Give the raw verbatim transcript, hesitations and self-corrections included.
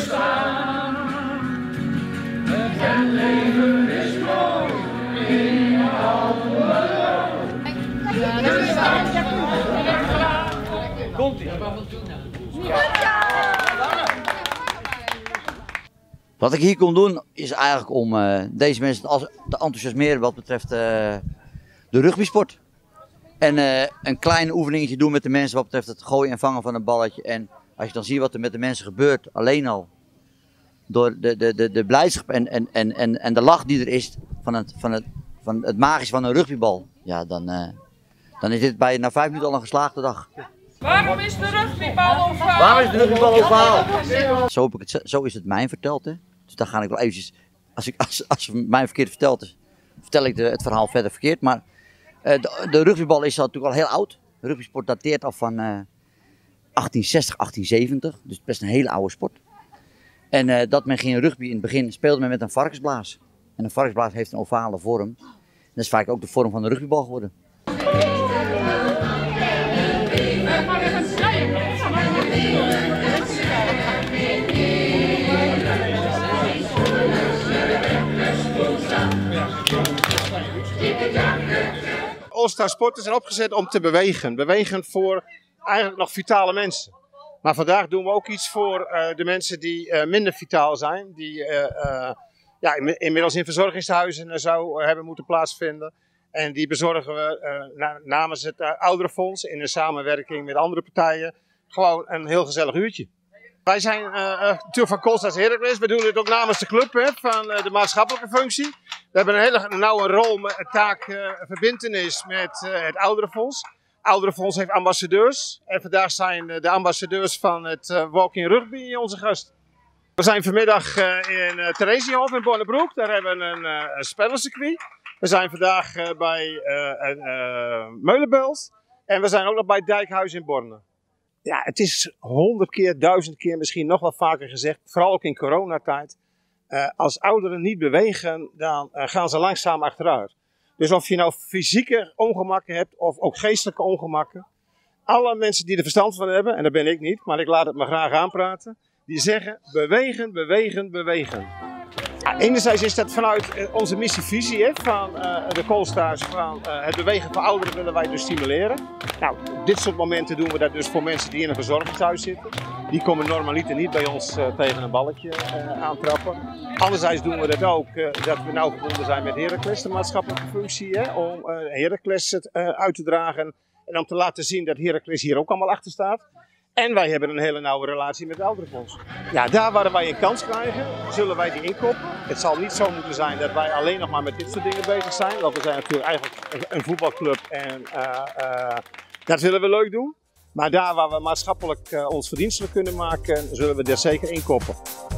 bestaan. Het leven is mooi in alle. Komt-ie. Wat ik hier kom doen is eigenlijk om uh, deze mensen te enthousiasmeren wat betreft uh, de rugbysport. En uh, een klein oefeningetje doen met de mensen wat betreft het gooien en vangen van een balletje. En als je dan ziet wat er met de mensen gebeurt, alleen al door de, de, de, de blijdschap en, en, en, en, en de lach die er is van het, van het, van het magische van een rugbybal. Ja, dan, uh, dan is dit bij na vijf minuten al een geslaagde dag. Waarom is de rugbybal ovaal? Waarom is de rugbybal ovaal? Zo, heb ik het, zo is het mij verteld, hè. Dus dan ga ik wel eventjes, als, ik, als, als het mij verkeerd verteld is, vertel ik de, het verhaal verder verkeerd. Maar uh, de, de rugbybal is natuurlijk al heel oud. De rugbysport dateert af van uh, achttien zestig, achttien zeventig, dus best een hele oude sport. En uh, dat men ging rugby in het begin speelde men met een varkensblaas. En een varkensblaas heeft een ovale vorm. En dat is vaak ook de vorm van de rugbybal geworden. All-Star Sporten zijn opgezet om te bewegen. Bewegen voor eigenlijk nog vitale mensen. Maar vandaag doen we ook iets voor uh, de mensen die uh, minder vitaal zijn. Die uh, uh, ja, inmiddels in verzorgingshuizen en zo uh, hebben moeten plaatsvinden. En die bezorgen we uh, na, namens het uh, Ouderenfonds in een samenwerking met andere partijen. Gewoon een heel gezellig uurtje. Wij zijn uh, uh, Tour van Koolstad Heracles. We doen dit ook namens de club hè, van uh, de maatschappelijke functie. We hebben een hele nauwe rol, met, taak, uh, verbintenis met uh, het Ouderenfonds. Het Ouderenfonds heeft ambassadeurs. En vandaag zijn uh, de ambassadeurs van het uh, Walking Rugby onze gast. We zijn vanmiddag uh, in uh, Theresienhof in Bonnebroek. Daar hebben we een, uh, een spellencircuit. We zijn vandaag uh, bij uh, uh, Meulenbelt. En we zijn ook nog bij Dijkhuis in Borne. Ja, het is honderd keer, duizend keer, misschien nog wel vaker gezegd, vooral ook in coronatijd. Uh, als ouderen niet bewegen, dan uh, gaan ze langzaam achteruit. Dus of je nou fysieke ongemakken hebt of ook geestelijke ongemakken. Alle mensen die er verstand van hebben, en dat ben ik niet, maar ik laat het me graag aanpraten. Die zeggen bewegen, bewegen, bewegen. Ja, enerzijds is dat vanuit onze missie-visie van uh, de Koolstars, van uh, het bewegen van ouderen willen wij dus stimuleren. Nou, op dit soort momenten doen we dat dus voor mensen die in een verzorgingshuis zitten. Die komen normaliter niet bij ons uh, tegen een balletje uh, aantrappen. Anderzijds doen we dat ook, uh, dat we nauw verbonden zijn met Heracles, de maatschappelijke functie, hè, om uh, Heracles het uh, uit te dragen. En om te laten zien dat Heracles hier ook allemaal achter staat. En wij hebben een hele nauwe relatie met het Ouderenfonds. Ja, daar waar wij een kans krijgen, zullen wij die inkopen. Het zal niet zo moeten zijn dat wij alleen nog maar met dit soort dingen bezig zijn. Want we zijn natuurlijk eigenlijk een voetbalclub en uh, uh, dat willen we leuk doen. Maar daar waar we maatschappelijk uh, ons verdienstelijk kunnen maken, zullen we er zeker inkopen.